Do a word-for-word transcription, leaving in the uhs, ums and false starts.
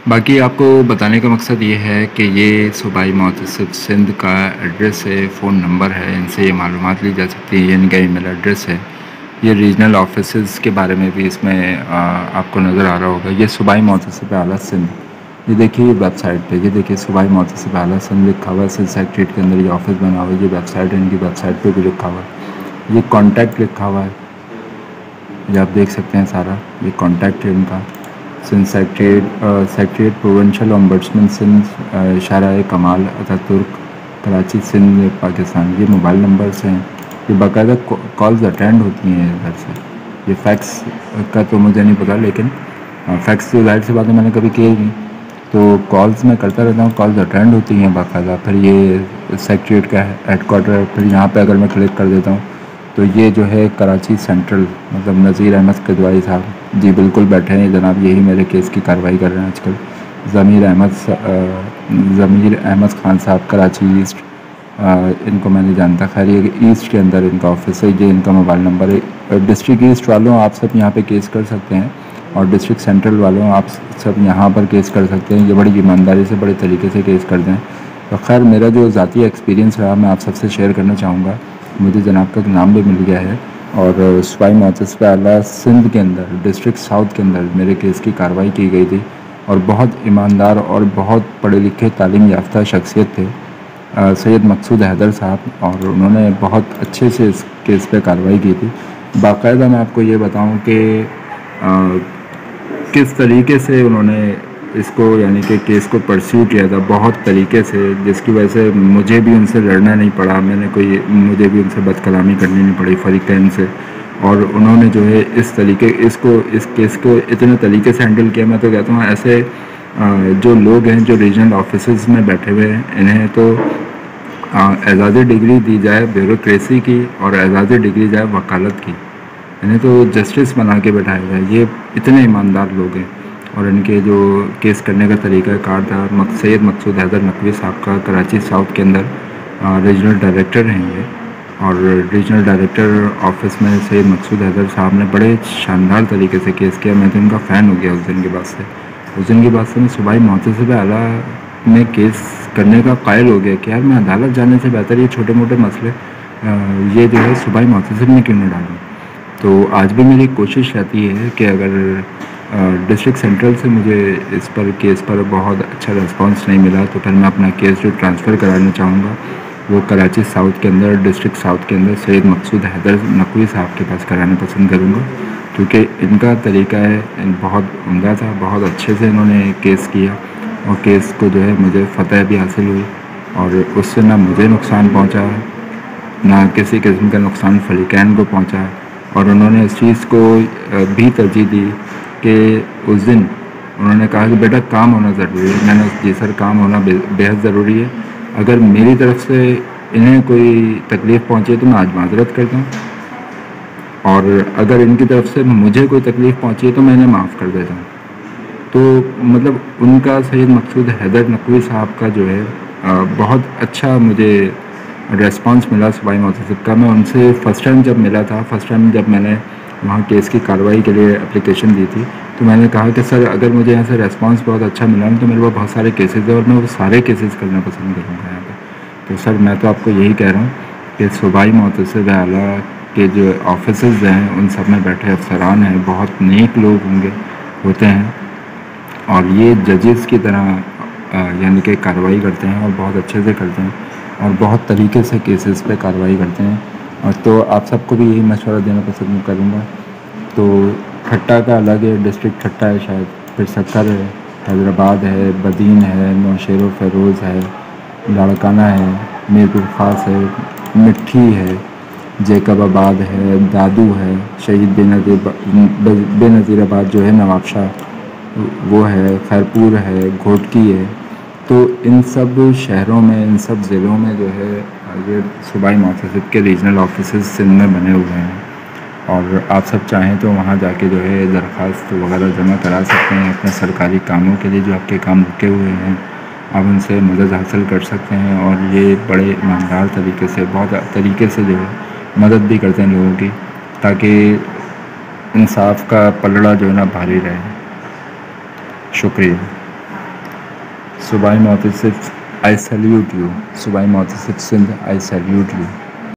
बाकी आपको बताने का मकसद ये है कि ये सूबाई मुतसिब सिंध का एड्रेस है, फ़ोन नंबर है, इनसे ये मालूमात ली जा सकती है। ये इनका ईमेल एड्रेस है। ये रीजनल ऑफिसेज़ के बारे में भी इसमें आ, आपको नज़र आ रहा होगा। ये सूबाई मुतसिब आला सिंध, ये देखिए वेबसाइट पे, ये देखिए सूबाई मुतसिब आला सिंध लिखा हुआ है। सिंध सेक्रेटरीट के अंदर ये ऑफिस बना हुआ है। ये वेबसाइट है, इनकी वेबसाइट पे भी लिखा हुआ है। ये कॉन्टैक्ट लिखा हुआ है, ये आप देख सकते हैं सारा। ये कॉन्टैक्ट है इनका, Sindh secretariat secretariat provincial ombudsman Sindh शाहराह कमाल अतातुर्क कराची सिंध पाकिस्तान। ये मोबाइल नंबर्स हैं। ये बाकायदा कॉल्स अटेंड होती हैं इधर से। ये फैक्स का तो मुझे नहीं पता, लेकिन फैक्स तो जाहिर सी बात है मैंने कभी किए नहीं, तो कॉल्स मैं करता रहता हूँ, कॉल्स अटेंड होती हैं बाकायदा। फिर ये सेक्रेटरीट का हेडकोार्टर, फिर यहाँ पे अगर मैं क्लिक कर देता हूँ तो ये जो है कराची सेंट्रल, मतलब नज़ीर अहमद कदवाई साहब जी बिल्कुल बैठे हैं जनाब, यही मेरे केस की कार्रवाई कर रहे हैं आजकल। ज़मीर अहमद ज़मीर अहमद ख़ान साहब कराची ईस्ट, आ, इनको मैं नहीं जानता, खैर ये ईस्ट के अंदर इनका ऑफिस है। ये इनका मोबाइल नंबर है। डिस्ट्रिक्ट ईस्ट वालों आप सब यहाँ पे केस कर सकते हैं, और डिस्ट्रिक्ट सेंट्रल वालों आप सब यहाँ पर केस कर सकते हैं। ये बड़ी ईमानदारी से, बड़े तरीके से केस करते हैं। तो खैर मेरा जो ज़ाती एक्सपीरियंस रहा मैं आप सबसे शेयर करना चाहूँगा। मुझे जनाब का नाम भी मिल गया है, और सूबाई मुतसिब आला सिंध के अंदर डिस्ट्रिक्ट साउथ के अंदर मेरे केस की कार्रवाई की गई थी, और बहुत ईमानदार और बहुत पढ़े लिखे तालीम याफ्ता शख्सियत थे सैयद मकसूद हैदर साहब, और उन्होंने बहुत अच्छे से इस केस पे कार्रवाई की थी। बाकायदा मैं आपको ये बताऊं कि किस तरीके से उन्होंने इसको, यानी कि केस को परस्यू किया था बहुत तरीके से, जिसकी वजह से मुझे भी उनसे लड़ना नहीं पड़ा, मैंने कोई मुझे भी उनसे बदकलामी करनी नहीं पड़ी फरीकैन से। और उन्होंने जो है इस तरीके इसको इस केस को इतने तरीके से हैंडल किया। मैं तो कहता हूँ ऐसे जो लोग हैं जो रीजनल ऑफिसेज़ में बैठे हुए हैं, इन्हें तो एजाज़ी डिग्री दी जाए ब्यूरोक्रेसी की, और एजाज़ी डिग्री जाए वकालत की, इन्हें तो जस्टिस बना के बैठाया जाए। ये इतने ईमानदार लोग हैं, और इनके जो केस करने का तरीका कार था। मक, सैयद मकसूद हैदर नकवी साहब का कराची साउथ के अंदर रीजनल डायरेक्टर हैं ये, और रीजनल डायरेक्टर ऑफिस में सैयद मकसूद हैदर साहब ने बड़े शानदार तरीके से केस किया। मैं तो इनका फ़ैन हो गया उस दिन के बाद से। उस दिन के बाद से मैं सूबाई मुतसिब आला में केस करने का कायल हो गया कि यार मैं अदालत जाने से बेहतर ये छोटे मोटे मसले ये जो है सूबाई मुतसिब में क्यों नहीं डालूँ। तो आज भी मेरी कोशिश रहती है कि अगर डिस्ट्रिक्ट सेंट्रल से मुझे इस पर केस पर बहुत अच्छा रिस्पांस नहीं मिला, तो फिर मैं अपना केस जो ट्रांसफ़र कराना चाहूँगा वो कराची साउथ के अंदर, डिस्ट्रिक्ट साउथ के अंदर सैयद मकसूद हैदर नकवी साहब के पास कराना पसंद करूँगा, क्योंकि इनका तरीका है बहुत उम्दा था। बहुत अच्छे से इन्होंने केस किया, और केस को जो है मुझे फ़तह भी हासिल हुई, और उससे ना मुझे नुकसान पहुँचा, ना किसी किस्म का नुकसान फरीकैन को पहुँचा। और उन्होंने इस चीज़ को भी तरजीह दी कि उस दिन उन्होंने कहा कि बेटा काम होना ज़रूरी है। मैंने जी सर, काम होना बेहद ज़रूरी है। अगर मेरी तरफ से इन्हें कोई तकलीफ़ पहुँची तो मैं आज माजरत करता हूँ, और अगर इनकी तरफ से मुझे कोई तकलीफ़ पहुँची है तो मैं इन्हें माफ़ कर देता हूँ। तो मतलब उनका सैयद मकसूद हैदर नकवी साहब का जो है बहुत अच्छा मुझे रेस्पॉन्स मिला सूबाई मुतसिब का। मैं उनसे फ़र्स्ट टाइम जब मिला था, फ़र्स्ट टाइम जब मैंने वहाँ केस की कार्रवाई के लिए एप्लीकेशन दी थी, तो मैंने कहा कि सर अगर मुझे यहाँ से रेस्पॉन्स बहुत अच्छा मिला ना, तो मेरे पास बहुत सारे केसेस है और मैं वो सारे केसेस करना पसंद करूँगा यहाँ पर। तो सर मैं तो आपको यही कह रहा हूँ कि सूबाई मुतसिब आला के जो ऑफिसर्स हैं उन सब में बैठे अफसरान हैं, बहुत नेक लोग होंगे होते हैं, और ये जजेस की तरह यानी कि कार्रवाई करते हैं, और बहुत अच्छे से करते हैं, और बहुत तरीके से केसेस पे कार्रवाई करते हैं। और तो आप सबको भी यही मशवरा देना पसंद करूँगा। तो ठट्टा का अलग है, डिस्ट्रिक्ट ठट्टा है शायद, फिर सक्कर है, हैदराबाद है, बदीन है, नौशेर फ़ेरोज़ है, लाड़काना है, मीरपुर ख़ास है, मिट्ठी है, जैकबाबाद है, दादू है, शहीद बेनज़ीर बेनज़ीराबाद जो है नवाबशाह वो है, खैरपुर है, घोटकी है। तो इन सब शहरों में, इन सब ज़िलों में जो है ये सूबाई मुतसिब के रीजनल ऑफिसेज़ सिंध में बने हुए हैं, और आप सब चाहें तो वहाँ जाके जो है दरख्वास्त वगैरह जमा करा सकते हैं अपने सरकारी कामों के लिए। जो आपके काम रुके हुए हैं आप उनसे मदद हासिल कर सकते हैं, और ये बड़े ईमानदार तरीके से, बहुत तरीके से जो है मदद भी करते हैं लोगों की, ताकि इंसाफ का पलड़ा जो है ना भारी रहे। शुक्रिया। सूबाई मोहतसिब, आई सैल्यूट यू। सूबाई मोहतसिब सिंध, आई सैल्यूट यू।